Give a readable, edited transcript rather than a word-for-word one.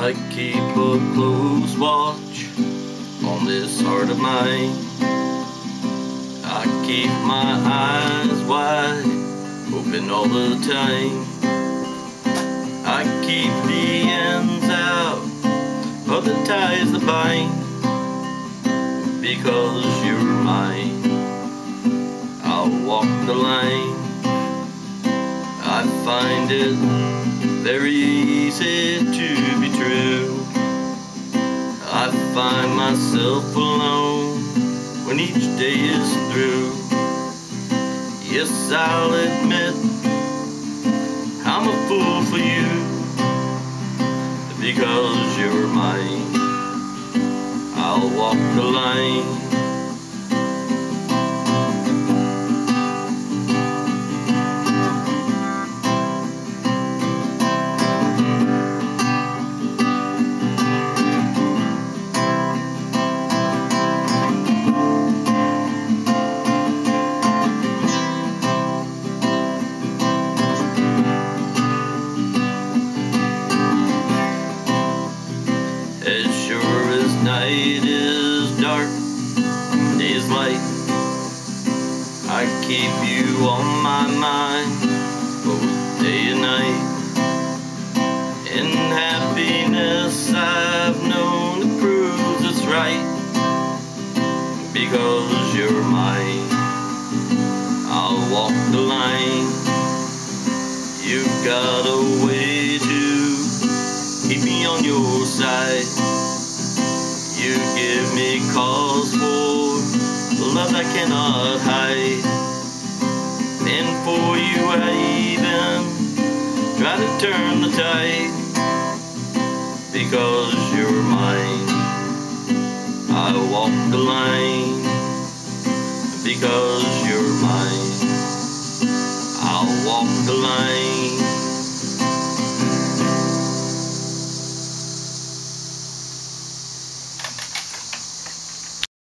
I keep a close watch on this heart of mine. I keep my eyes wide open all the time. I keep the ends out of the ties that bind, because you're mine. I'll walk the line. I find it very easy to be true. I find myself alone when each day is through. Yes, I'll admit I'm a fool for you, because you're mine. I'll walk the line. As sure as night is dark, day is light, I keep you on my mind, both day and night. In happiness I've known it proves it's right, because you're mine. I'll walk the line. You've got a way to keep me on your side. You give me cause for the love I cannot hide. And for you I even try to turn the tide, because you're mine. I walk the line, because you're mine. I'll walk the line.